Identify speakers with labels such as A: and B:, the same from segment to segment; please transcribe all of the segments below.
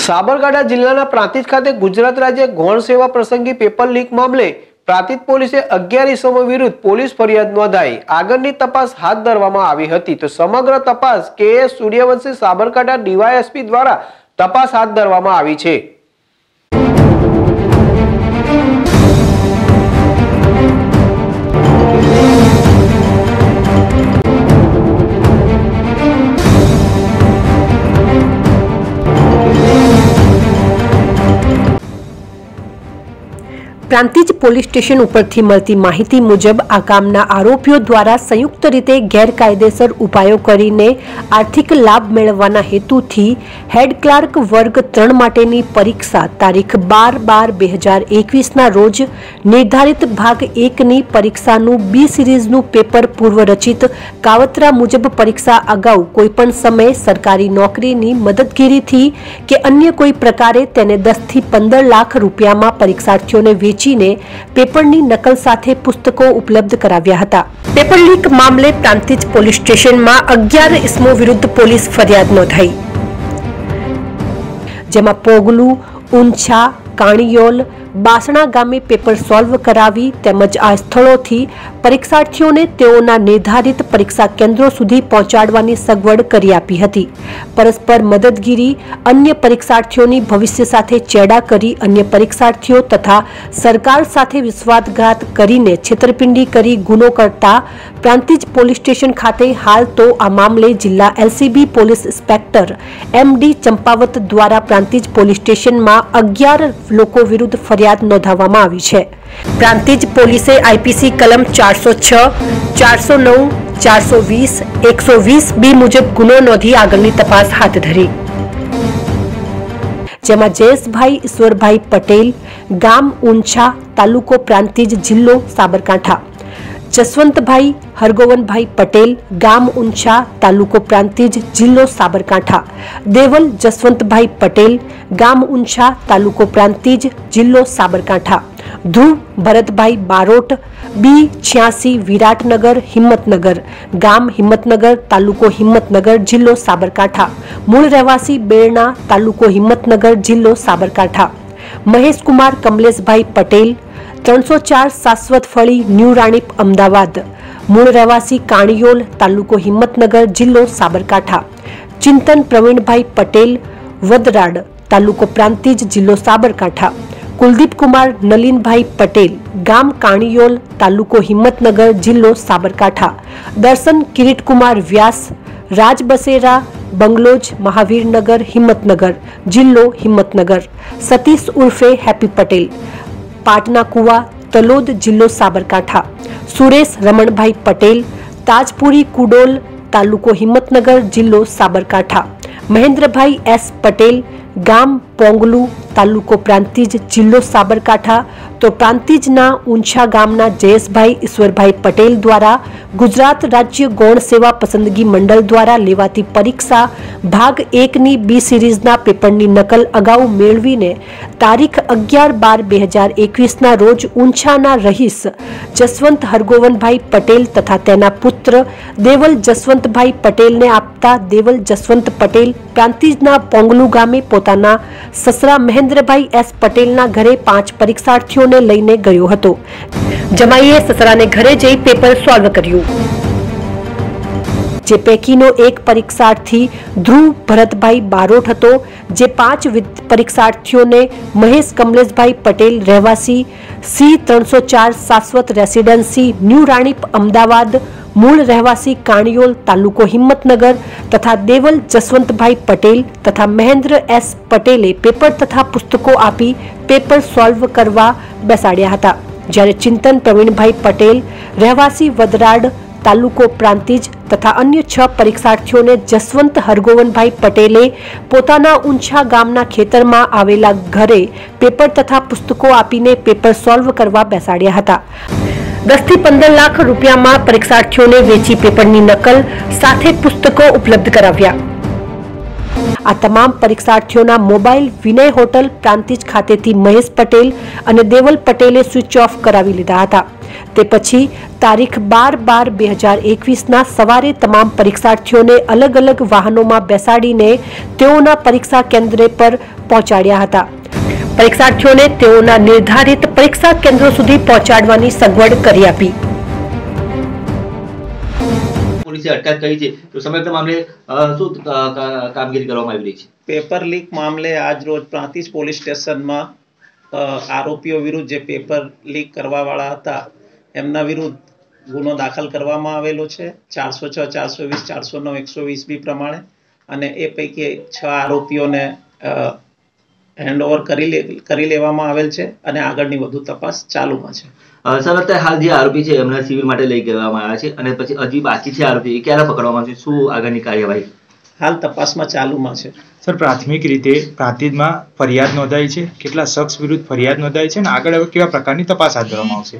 A: સાબરકાંઠા જિલ્લાના પ્રાંતિજ ખાતે ગુજરાત રાજ્ય ગૌણ સેવા પ્રસંગી પેપર લીક મામલે પ્રાંતિજ પોલીસે 11 ઇસમો વિરુદ્ધ પોલીસ ફરિયાદ નોંધાઈ આગળની તપાસ હાથ ધરવામાં આવી હતી। તો સમગ્ર તપાસ KS સૂર્યવંશી સાબરકાંઠા ડીવાયએસપી દ્વારા તપાસ હાથ ધરવામાં આવી છે।
B: પ્રાંતિજ પોલીસ સ્ટેશન ઉપરથી મળતી માહિતી મુજબ આ કામના આરોપીઓ દ્વારા સંયુક્ત રીતે ગેરકાયદેસર ઉપાયો કરીને આર્થિક લાભ મેળવવાના હેતુથી હેડ ક્લાર્ક વર્ગ 3 માટેની પરીક્ષા તારીખ 12/12/2021ના રોજ નિર્ધારિત ભાગ 1ની પરીક્ષાનું બી સિરીઝનું પેપર પૂર્વરચિત કાવતરા મુજબ પરીક્ષા અગાઉ કોઈપણ સમયે સરકારી નોકરીની મદદગીરીથી કે અન્ય કોઈ પ્રકારે તેને 10 થી 15 લાખ રૂપિયામાં પરીક્ષાર્થીઓને પેપરની નકલ સાથે પુસ્તકો ઉપલબ્ધ કરાવ્યા હતા। પેપર લીક મામલે પ્રાંતિજ પોલીસ સ્ટેશનમાં 11 ઇસમો વિરુદ્ધ પોલીસ ફરિયાદ નોંધાઈ, જેમાં પોગલુ, ઊંછા, કાણીયોલ, બાસણા ગામે પેપર સોલ્વ કરાવી તેમજ આ સ્થળોથી પરીક્ષાર્થીઓને તેઓના નિર્ધારિત પરીક્ષા કેન્દ્રો સુધી પહોંચાડવાની સગવડ કરી આપી હતી। પરસ્પર મદદગીરી, અન્ય પરીક્ષાર્થીઓની ભવિષ્ય સાથે ચેડા કરી અન્ય પરીક્ષાર્થીઓ તથા સરકાર સાથે વિશ્વાસઘાત કરીને છેતરપિંડી કરી ગુનો કરતા પ્રાંતિજ પોલીસ સ્ટેશન ખાતે હાલ તો આ મામલે જિલ્લા LCB police inspector MD Champawat દ્વારા પ્રાંતિજ પોલીસ સ્ટેશનમાં 11 લોકો વિરુદ્ધ ફરિયાદ નોંધાવવામાં આવી છે। પ્રાંતિજ પોલીસે IPC કલમ 406, 409, 420, 120B મુજબ ગુનો નોંધી આગળની તપાસ હાથ ધરી, જેમાં જયેશભાઈ ઈશ્વરભાઈ પટેલ, ગામ ઊંછા, તાલુકો પ્રાંતિજ, જિલ્લો સાબરકાંઠા, જસવંતભાઈ હરગોવનભાઈ પટેલ, ગામ ઊંછા, તાલુકો પ્રાંતિજ, જિલ્લો સાબરકાંઠા, દેવલ જસવંતભાઈ પટેલ, ગામ ઊંછા, તાલુકો પ્રાંતિજ, જિલ્લો સાબરકાંઠા, ધ્રુવ ભરતભાઈ બારોટ, B86 વિરાટનગર, હિંમતનગર, ગામ હિંમતનગર, તાલુકો હિંમતનગર, જિલ્લો સાબરકાંઠા, મૂળ રહેવાસી બેરણા, તાલુકો હિંમતનગર, જિલ્લો સાબરકાંઠા, મહેશકુમાર કમલેશભાઈ પટેલ, 304 શાશ્વત ફળી, ન્યૂ રાણીપ, અમદાવાદ, મૂળ રહેવાસી કાણીયોલ, તાલુકો હિંમતનગર, જિલ્લો સાબરકાંઠા, ચિંતન પ્રવીણભાઈ પટેલ, વદરાડ, તાલુકો પ્રાંતિજ, જિલ્લો સાબરકાંઠા, કુલદીપ કુમાર નલીનભાઈ પટેલ, ગામ કાણીયોલ, તાલુકો હિંમતનગર, જિલ્લો સાબરકાંઠા, દર્શન કિરીટકુમાર વ્યાસ, રાજ બસેરા, બંગલોજ, મહાવીરનગર, હિંમતનગર, જિલ્લો હિંમતનગર, સતીશ ઉર્ફે હેપી પટેલ, પાટના કુવા, તલોદ, જિલ્લો સાબરકાંઠા, સુરેશ રમણભાઈ પટેલ, તાજપુરી કુડોલ, તાલુકો હિંમતનગર, જિલ્લો સાબરકાંઠા, મહેન્દ્રભાઈ S પટેલ, ગામ પોંગલુ, તાલુકો પ્રાંતિજ, જિલ્લો સાબરકાંઠા, તો પ્રાંતિજના ઊંછા ગામના જયેશભાઈ ઈશ્વરભાઈ પટેલ દ્વારા ગુજરાત રાજ્ય ગૌણ સેવા પસંદગી મંડળ દ્વારા લેવાતી પરીક્ષા ભાગ 1ની બી સિરીઝના પેપરની નકલ અગાઉ મેળવીને તારીખ 11/12/2021ના રોજ ઊંછાના રહીશ જસવંત હરગોવનભાઈ પટેલ તથા તેના પુત્ર દેવલ જસવંતભાઈ પટેલને આપતા દેવલ જસવંત પટેલ પ્રાંતિજના પોંગલુ ગામે પોતાના સસરા મહેન્દ્રભાઈ S પટેલના ઘરે 5 પરીક્ષાર્થીઓને લઈને ગયો હતો। જમાઈએ સસરાને ઘરે જઈ પેપર સોલ્વ કર્યું, જે પૈકીનો એક પરીક્ષાર્થી ધ્રુવ ભરતભાઈ બારોટ હતો, જે 5 પરીક્ષાર્થીઓને મહેશ કમલેશભાઈ પટેલ રહેવાસી C304 શાશ્વત રેસિડેન્સી, ન્યૂ રાણીપ, અમદાવાદ, મૂળ રહેવાસી કાણીયોલ, તાલુકો હિંમતનગર તથા દેવલ જસવંતભાઈ પટેલ તથા મહેન્દ્ર S પટેલે પેપર તથા પુસ્તકો આપી પેપર સોલ્વ કરવા બેસાડ્યા હતા, જ્યારે ચિંતન પ્રવીણભાઈ પટેલ રહેવાસી વદરાડ, તાલુકો પ્રાંતિજ તથા અન્ય 6 પરીક્ષાર્થીઓને જસવંત હરગોવનભાઈ પટેલે પોતાના ઊંછા ગામના ખેતરમાં આવેલા ઘરે પેપર તથા પુસ્તકો આપીને પેપર સોલ્વ કરવા બેસાડ્યા હતા। 10 થી 15 લાખ રૂપિયામાં પરીક્ષાર્થીઓને વેચી પેપરની નકલ સાથે પુસ્તકો ઉપલબ્ધ કરાવ્યા। આ તમામ પરીક્ષાર્થીઓના મોબાઈલ વિનય હોટલ પ્રાંતિજ ખાતેથી મહેશ પટેલ અને દેવલ પટેલે સ્વિચ ઓફ કરાવી લીધા હતા। તે પછી તારીખ 12/12/2021ના સવારે તમામ પરીક્ષાર્થીઓને અલગ અલગ વાહનોમાં બેસાડીને તેઓના પરીક્ષા કેન્દ્ર પર પહોંચાડ્યા હતા. પરીક્ષાર્થીઓને તેઓના નિર્ધારિત પરીક્ષા કેન્દ્રો સુધી પહોંચાડવાની સગવડ કરી આપી.
C: પોલીસે અટકાયત કરી છે, તો સમગ્ર મામલે શું કામગીરી કરવામાં આવી રહી છે?
D: પેપર લીક મામલે આજ રોજ પ્રાંતિજ પોલીસ સ્ટેશનમાં આરોપીઓ વિરુદ્ધ જે પેપર લીક કરવાવાળા હતા એમના વિરુદ્ધ ગુનો દાખલ કરવામાં આવેલો છે 406, 420, 409, 120 બી પ્રમાણે, અને એ પૈકી 6 આરોપીઓને હેન્ડઓવર કરી લેવામાં આવેલ છે અને આગળની વધુ તપાસ ચાલુમાં છે.
C: સર, અત્યારે હાલ જે આરોપી છે એમના સિવિલ માટે લઈ ગવામાં આવ્યા છે અને પછી હજી બાકી છે આરોપી, એ ક્યારે પકડવામાં આવશે? શું આગળની કાર્યવાહી
D: હાલ તપાસમાં ચાલુમાં છે?
E: સર, પ્રાથમિક રીતે પ્રાંતિજમાં ફરિયાદ નોંધાઈ છે, કેટલા શખ્સ વિરુદ્ધ ફરિયાદ નોંધાઈ છે અને આગળ હવે કેવા પ્રકારની તપાસ હાથ ધરવામાં આવશે?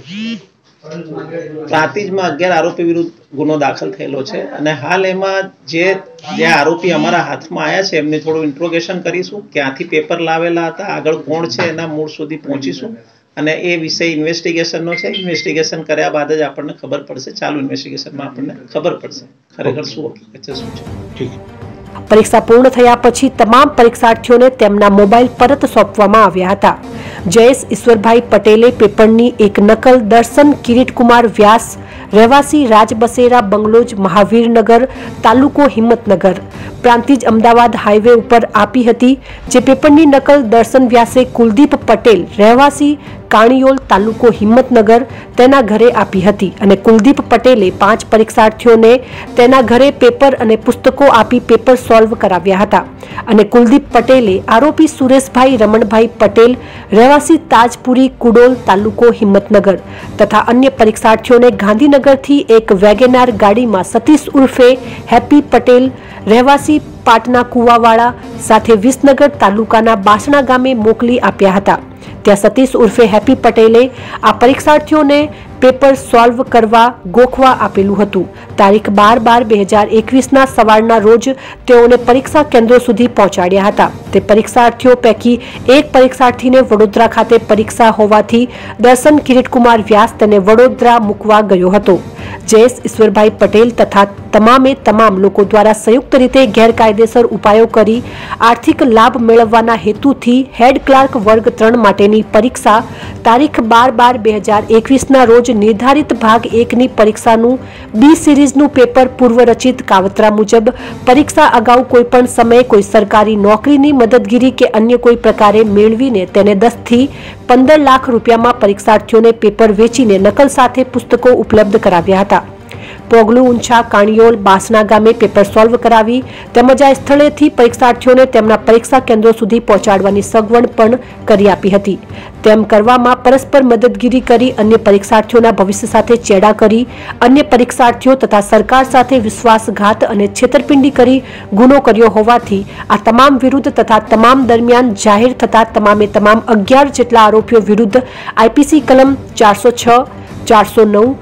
D: પ્રાંતિજમાં 11 આરોપી વિરુદ્ધ ગુનો દાખલ થયેલો છે અને હાલ એમાં જે આરોપી અમારા હાથમાં આવ્યા છે એમને થોડું ઇન્ટ્રોગેશન કરીશું, ક્યાંથી પેપર લાવેલા હતા, આગળ કોણ છે એના મૂળ સુધી પહોંચીશું અને એ વિષય ઇન્વેસ્ટિગેશનનો છે. ઇન્વેસ્ટિગેશન કર્યા બાદ જ આપણને ખબર પડશે, ચાલુ ઇન્વેસ્ટિગેશનમાં આપણને ખબર પડશે ખરેખર શું હકીકત છે, શું છે.
E: ઠીક.
B: પરીક્ષા પૂર્ણ થયા પછી તમામ પરીક્ષાર્થીઓને તેમના મોબાઈલ પરત સોંપવામાં આવ્યા હતા. જયેશ ઈશ્વરભાઈ પટેલે પેપરની એક નકલ દર્શન કિરીટકુમાર વ્યાસ, રહેવાસી રાજબસેરા બંગલોજ, મહાવીરનગર, તાલુકો હિંમતનગર, પ્રાંતિજ અમદાવાદ હાઈવે ઉપર આપી હતી. જે પેપરની નકલ દર્શન વ્યાસે કુલદીપ પટેલ, રહેવાસી કાણીયોલ, તાલુકો હિંમતનગર, તેના ઘરે આપી હતી અને કુલદીપ પટેલે 5 પરીક્ષાર્થીઓને તેના ઘરે પેપર અને પુસ્તકો આપી પેપર સોલ્વ કરાવ્યા હતા. અને કુલદીપ પટેલે આરોપી સુરેશભાઈ રમણભાઈ પટેલ, રહેવાસી તાજપુરી, કુડોલ, તાલુકો હિંમતનગર તથા અન્ય પરીક્ષાર્થીઓને ગાંધીનગરથી એક વેગેનાર ગાડીમાં સતીશ ઉર્ફે હેપી પટેલ, રહેવાસી પાટના કુવાવાળા સાથે વિસનગર તાલુકાના બાસણા ગામે મોકલી આપ્યા હતા. ત્યાં સતીશ ઉર્ફે હેપી પટેલે આ પરીક્ષાર્થીઓને પેપર સોલ્વ કરવા ગોખવા આપેલું હતું. તારીખ 12/12/2021ના સવારના રોજ તેઓને પરીક્ષા કેન્દ્રો સુધી પહોંચાડ્યા હતા. તે પરીક્ષાર્થીઓ પૈકી એક પરીક્ષાર્થીને વડોદરા ખાતે પરીક્ષા હોવાથી દર્શન કિરીટકુમાર વ્યાસ તેને વડોદરા મૂકવા ગયો હતો. જયેશ ઈશ્વરભાઈ પટેલ તથા તમામ લોકો દ્વારા સંયુક્ત રીતે ગેરકાયદેસર ઉપાયો કરી આર્થિક લાભ મેળવવાના હેતુથી હેડ ક્લાર્ક વર્ગ 3 માટેની પરીક્ષા તારીખ 12/12/2021ના રોજ નિર્ધારિત ભાગ 1ની પરીક્ષાનું બી સિરીઝનું પેપર પૂર્વરચિત કાવતરા મુજબ પરીક્ષા અગાઉ કોઈપણ સમયે કોઈ સરકારી નોકરીની મદદગીરી કે અન્ય કોઈ પ્રકારે મેળવીને તેને 10 થી 15 લાખ રૂપિયામાં પરીક્ષાર્થીઓને પેપર વેચીને નકલ સાથે પુસ્તકો ઉપલબ્ધ કરાવ્યા હતા. પોગલું, ઊંછા, કાણીયોલ, બાસણા ગામે પેપર સોલ્વ કરાવી તેમજ આ સ્થળેથી પરીક્ષાર્થીઓને તેમના પરીક્ષા કેન્દ્રો સુધી પહોંચાડવાની સગવડ પણ કરી આપી હતી. તેમ કરવામાં પરસ્પર મદદગીરી કરી અન્ય પરીક્ષાર્થીઓના ભવિષ્ય સાથે ચેડા કરી અન્ય પરીક્ષાર્થીઓ તથા સરકાર સાથે વિશ્વાસઘાત અને છેતરપિંડી કરી ગુનો કર્યો હોવાથી આ તમામ વિરુદ્ધ તથા તમામ દરમિયાન જાહેર થતા તમામ 11 જેટલા આરોપીઓ વિરુદ્ધ આઈપીસી કલમ 406, 409,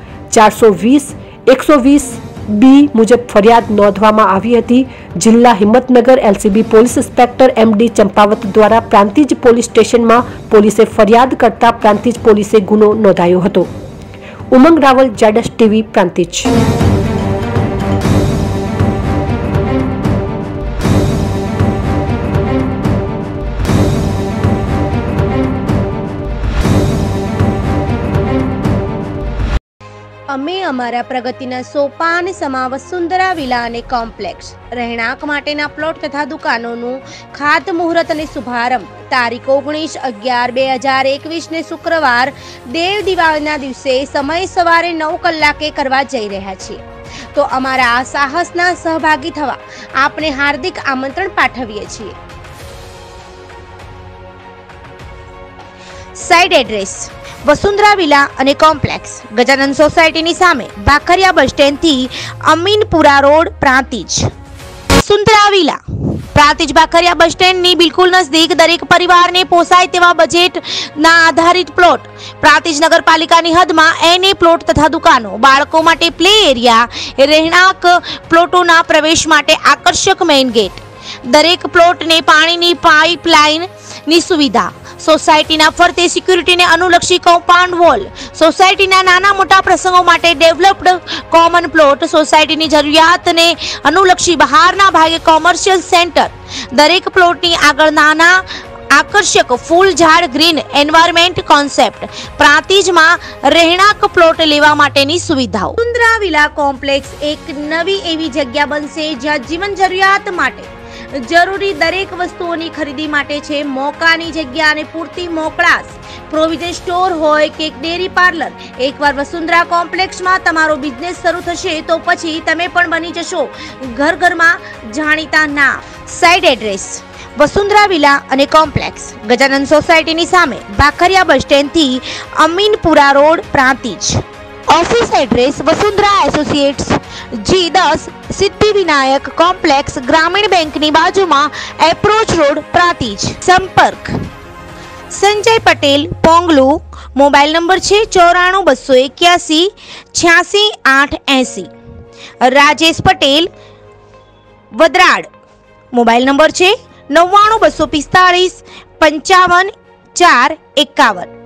B: 420, 120 બી મુજબ ફરિયાદ નોંધવામાં આવી હતી. જિલ્લા હિંમતનગર એલસીબી પોલીસ ઇન્સ્પેક્ટર એમડી ચંપાવત દ્વારા પ્રાંતિજ પોલીસ સ્ટેશનમાં પોલીસે ફરિયાદ કરતા પ્રાંતિજ પોલીસે ગુનો નોંધાયો હતો. ઉમંગ રાવલ, જેડસ ટીવી, પ્રાંતિજ.
F: અમે અમારા પ્રગતિના સોપાન સમા વસુંધરા વિલા અને કોમ્પ્લેક્સ રહેણાંક માટેના પ્લોટ તથા દુકાનોનું ખાતમુહૂર્ત અને શુભારંભ તારીખ 19/11/2021 ને શુક્રવાર દેવ દિવાળીના દિવસે સમય સવારે 9 કલાકે કરવા જઈ રહ્યા છીએ. તો અમારા આ સાહસના સહભાગી થવા આપને હાર્દિક આમંત્રણ પાઠવીએ છીએ. સાઇટ એડ્રેસ: વસુંધરા વિલા અને કોમ્પ્લેક્સ, ગજાનંદ સોસાયટીની સામે, ભાખરિયા બસ સ્ટેન્ડથી Aminpura road, Prantij. Vasundhara villa Prantij Bhakhariya bus સ્ટેન્ડની બિલકુલ નજદીક દરેક પરિવારને પોસાય તેવા બજેટના આધારિત પ્લોટ, પ્રાંતિજ નગરપાલિકાની હદમાં એને પ્લોટ તથા દુકાનો, બાળકો માટે પ્લે એરિયા, રહેણાંક પ્લોટોના પ્રવેશ માટે આકર્ષક મેઇન ગેટ, દરેક પ્લોટને પાણીની પાઇપલાઇનની સુવિધા, સોસાયટીના ફરતે સિક્યુરિટીને અનુલક્ષી કમ્પાઉન્ડ વોલ, સોસાયટીના નાના મોટા પ્રસંગો માટે ડેવલપ્ડ કોમન પ્લોટ, સોસાયટીની જરૂરિયાતને અનુલક્ષી બહારના ભાગે કોમર્શિયલ સેન્ટર, દરેક પ્લોટની આગળ નાના આકર્ષક ફૂલ ઝાડ, ગ્રીન એન્વાયરમેન્ટ કોન્સેપ્ટ, પ્રાંતિજમાં રહેણાંક પ્લોટ લેવા માટેની સુવિધાઓ. વસુંધરા વિલા કોમ્પ્લેક્સ એક નવી એવી જગ્યા બનશે જ્યાં જીવન જરૂરિયાત માટે જરૂરી દરેક વસ્તુઓની ખરીદી માટે છે. મોકાની જગ્યા અને પૂરતી મોકળાશ, પ્રોવિઝન સ્ટોર હોય કે ડેરી પાર્લર. એકવાર વસુંધરા કોમ્પ્લેક્સમાં તમારો બિઝનેસ શરૂ થશે તો પછી તમે પણ બની જશો ઘર ઘરમાં જાણીતા નામ. સાઇટ એડ્રેસ: વસુંધરા વિલા અને કોમ્પ્લેક્સ, ગજાનંદ સોસાયટીની સામે, ભાખરિયા બસ સ્ટેન્ડથી Aminpura road, Prantij. Office address: Vasundhara associates, G10, Siddhivinayak complex, ગ્રામીણ બેંકની બાજુમાં, એપ્રોચ રોડ, પ્રાંતિજ. સંપર્ક: સંજય પટેલ, પોંગલુ. મોબાઈલ નંબર છે 94 281 86 880. રાજેશ પટેલ, વદરાડ. મોબાઈલ નંબર છે 99 245 55 4 51.